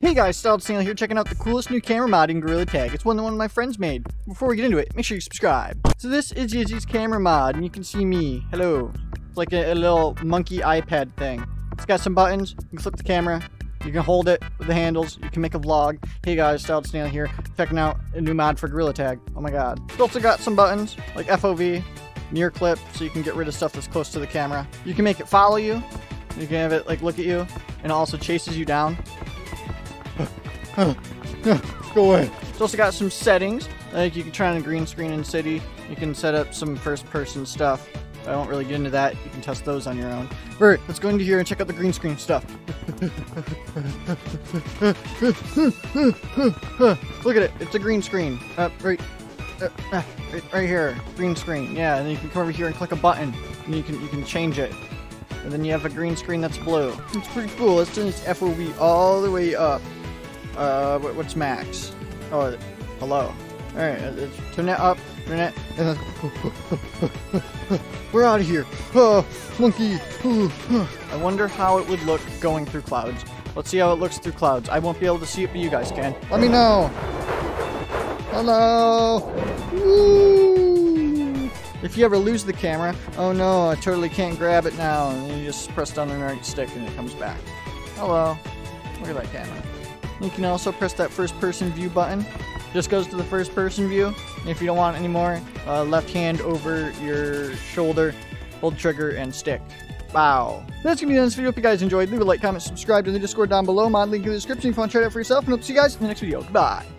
Hey guys, Stanley here, checking out the coolest new camera mod in Gorilla Tag. It's one that one of my friends made. Before we get into it, make sure you subscribe. So this is Izzy's camera mod, and you can see me. Hello. It's like a little monkey iPad thing. It's got some buttons. You can flip the camera. You can hold it with the handles. You can make a vlog. Hey guys, Stanley here, checking out a new mod for Gorilla Tag. Oh my god. It's also got some buttons, like FOV, near clip, so you can get rid of stuff that's close to the camera. You can make it follow you. You can have it like look at you, and it also chases you down. Go away. It's also got some settings, like you can try on a green screen in City. You can set up some first-person stuff. I won't really get into that. You can test those on your own. Alright, let's go into here and check out the green screen stuff. Look at it. It's a green screen. Right here. Green screen. Yeah, and then you can come over here and click a button, and you can change it. And then you have a green screen that's blue. It's pretty cool. Let's turn this FOV all the way up. What's max? Oh, hello. Alright, let's turn that up, turn that, and then we're out of here. Oh, monkey. I wonder how it would look going through clouds. Let's see how it looks through clouds. I won't be able to see it, but you guys can. Let me know. Hello. Woo. If you ever lose the camera, oh no, I totally can't grab it now. And you just press down the right stick and it comes back. Hello. Look at that camera. You can also press that first person view button. Just goes to the first person view. And if you don't want it anymore, left hand over your shoulder, hold trigger and stick. Wow. That's gonna be the end of this video. If you guys enjoyed, leave a like, comment, subscribe to the Discord down below. Mod link in the description if you want to try it out for yourself. And I'll see you guys in the next video. Goodbye.